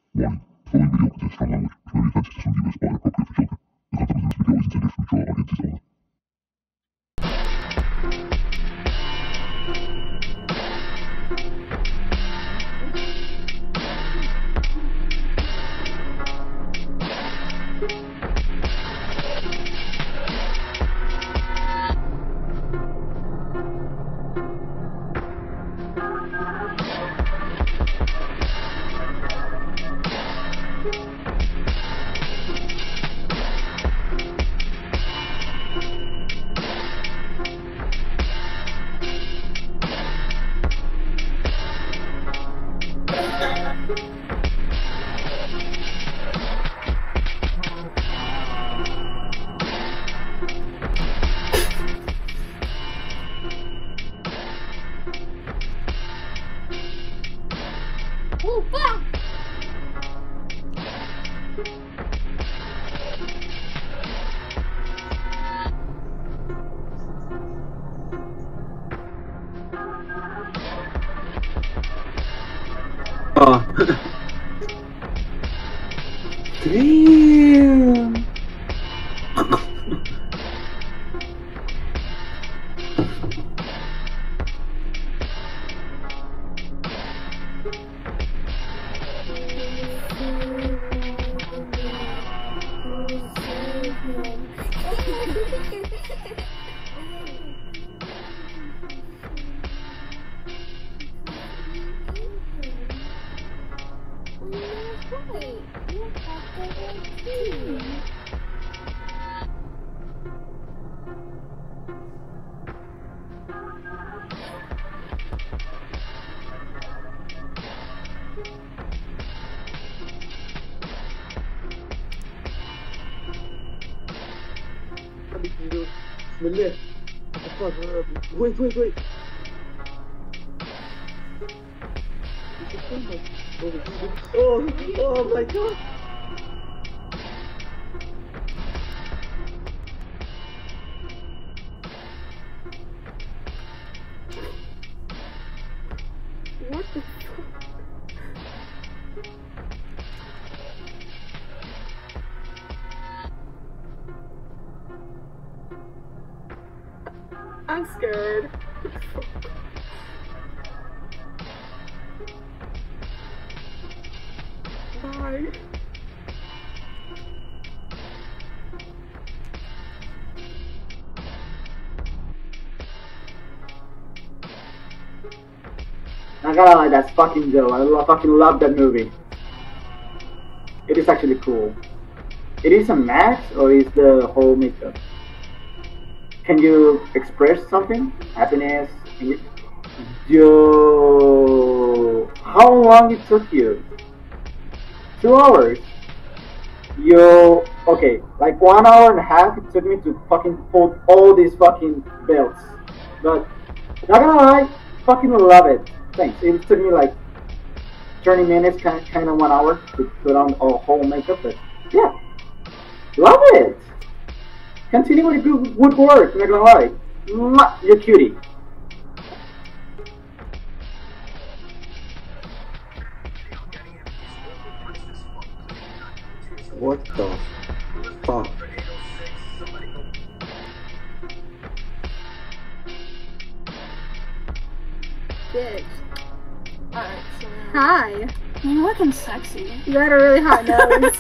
Warning, the following video contains strong language which may be offensive to some viewers or inappropriate for children. The content of this video is intended for mature audiences only. Oh, fuck! Damn. Bismillah. Wait. Oh my god. What the fuck? I'm scared. Bye. Not gonna lie, that's fucking dope. Fucking love that movie. It is actually cool. It is a mask or is the whole makeup? Can you express something? Happiness? Yo, how long it took you? 2 hours. Yo, okay, like 1 hour and a half it took me to fucking hold all these fucking belts. But not gonna lie, fucking love it. Thanks. It took me like 30 minutes, kind of 1 hour to put on all whole makeup, but yeah, love it. Continue with the good work, not gonna lie. Mwah, you're cutie. What the fuck? Bitch. Alright, so hi. You're looking sexy. You got a really hot nose.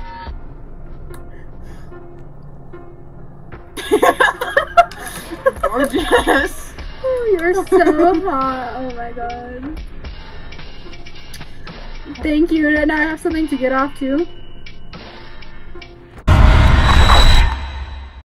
Gorgeous. Oh, you're so hot. Oh my god. Thank you. And now I have something to get off to.